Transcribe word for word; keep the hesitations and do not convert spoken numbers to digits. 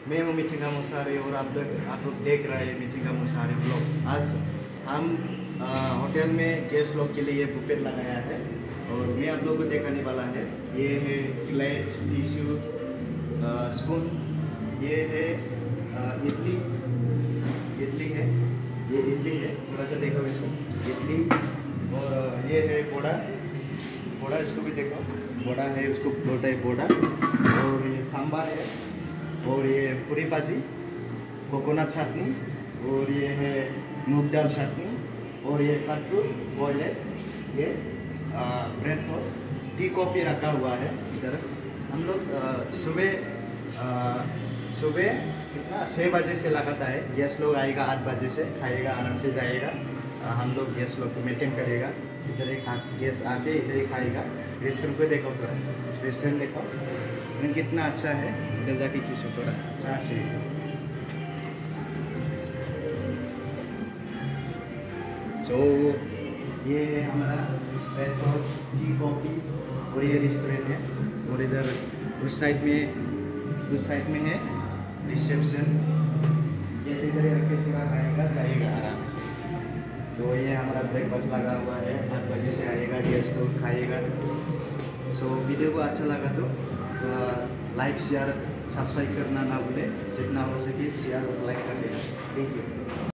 मैं हूँ मिथिंगा मुसारी और आप लोग आप लोग देख रहे हैं मिथिंगा मुसारी ब्लॉग। आज हम आ, होटल में गेस्ट लोग के लिए बुफेट लगाया है और मैं आप लोगों को दिखाने वाला है। ये है फ्लैट टिश्यू स्पून, ये है इडली इडली है, ये इडली है, थोड़ा सा देखो इसको, इडली। और ये है बोड़ा बोड़ा, इसको भी देखो, बोड़ा है, उसको बोलता है बोड़ा। और ये सांबार है, और ये पूरी भाजी, कोकोनट चटनी, और ये है मूंग दाल चटनी, और ये कट्टू बॉयल है, ये ब्रेड टोस्ट, टी कॉफ़ी रखा हुआ है इधर। हम लोग सुबह सुबह कितना छः बजे से लगाता है। गेस्ट लोग आएगा आठ बजे से, खाएगा, आराम से जाएगा। आ, हम लोग गेस्ट लोग को मेंटेन करेगा। इधर ही खा गेस्ट आके इधर ही खाएगा। रेस्टोरेंट को देखो, थोड़ा रेस्टोरेंट देखो लेकिन कितना अच्छा है। इधर जाके खींचो थोड़ा अच्छा से। सो ये है हमारा ब्रेकफास्ट, टी कॉफ़ी, और ये रेस्टोरेंट है। और इधर उस साइड में उस साइड में है रिसेप्शन। ऐसे इधर रख के थोड़ा खाएगा, जाएगा आराम से। तो ये हमारा ब्रेकफास्ट लगा हुआ है, आठ बजे से आएगा, गेस्ट लोग खाएगा। सो वीडियो को अच्छा लगा तो लाइक शेयर सब्सक्राइब करना ना भूले, जितना हो सके शेयर और लाइक कर देना। Thank you.